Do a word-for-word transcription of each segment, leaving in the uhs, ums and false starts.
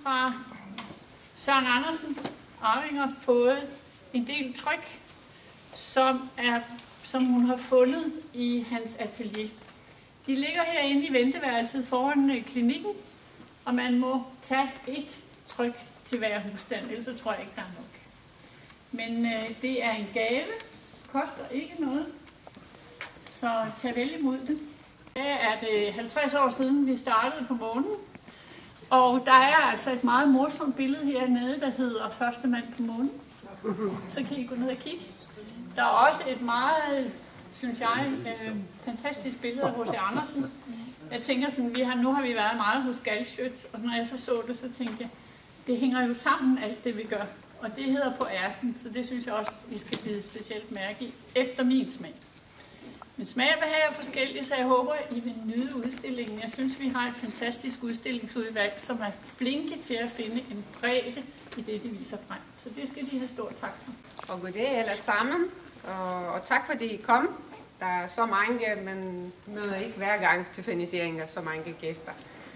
fra Søren Andersens arvinger fået en del tryk, som, er, som hun har fundet i hans atelier. De ligger herinde i venteværelset foran klinikken, og man må tage et tryk til hver husstand, ellers så tror jeg ikke, der er nok. Men øh, det er en gave, koster ikke noget, så tag vel imod det. Det er det halvtreds år siden, vi startede på månen, og der er altså et meget morsomt billede hernede, der hedder Første mand på månen. Så kan I gå ned og kigge. Der er også et meget, synes jeg, øh, fantastisk billede af H C Andersen. Jeg tænker sådan, vi har, nu har vi været meget hos Galschiøt, og når jeg så så det, så tænkte jeg, det hænger jo sammen alt det, vi gør. Og det hedder På ærten, så det synes jeg også, I skal bide specielt mærke i, efter min smag. Men smag og behag er forskellige, så jeg håber, I vil nyde udstillingen. Jeg synes, vi har et fantastisk udstillingsudvalg, som er flinke til at finde en bredde i det, de viser frem. Så det skal de have stor tak for. Og goddag alle sammen, og, og tak fordi I kom. Der er så mange, man møder ikke hver gang til finansiering af så mange gæster.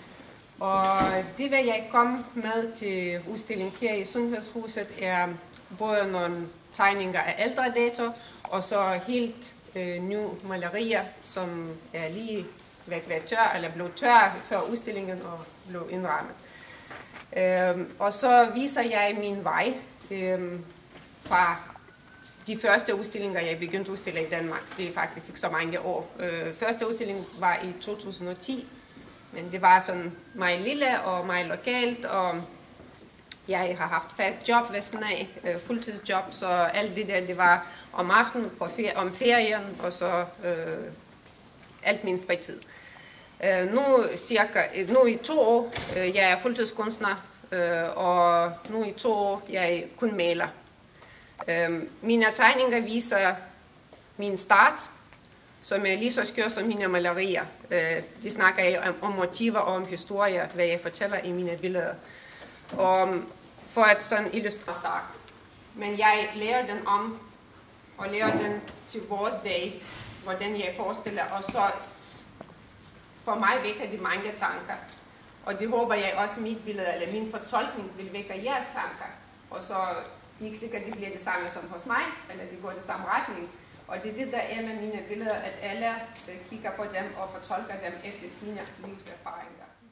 Og det, hvad jeg kom med til udstillingen her i Sundhedshuset, er både nogle tegninger af ældre dato, og så helt øh, nye malerier, som er lige ved at være tør, eller blev tør før udstillingen og blev indrammet. Øhm, og så viser jeg min vej øhm, fra de første udstillinger, jeg begyndte at udstille i Danmark. Det er faktisk ikke så mange år. Øh, første udstilling var i to tusind og ti. Men det var sådan meget lille og meget lokalt, og jeg har haft fast job ved sådan af, øh, fuldtidsjob, så alt det der, det var om aftenen, på ferie, om ferien, og så øh, alt min fritid. Øh, nu, cirka, nu i to år, øh, jeg er fuldtidskunstner, øh, og nu i to år, jeg kun maler. Øh, mine tegninger viser min start, som er lige så skør som mine malerier. De snakker jeg om, om motiver og om historier, hvad jeg fortæller i mine billeder. Og for at sådan illustrere sagen. Men jeg lærer den om, og lærer den til vores dag, hvordan jeg forestiller, og så for mig vækker det mange tanker. Og det håber jeg også mit billede, eller min fortolkning vil vække jeres tanker. Og så det er ikke sikkert, at det bliver det samme som hos mig, eller det går i samme retning. Og det er det, der er med mine billeder, at alle kigger på dem og fortolker dem efter sine livserfaringer.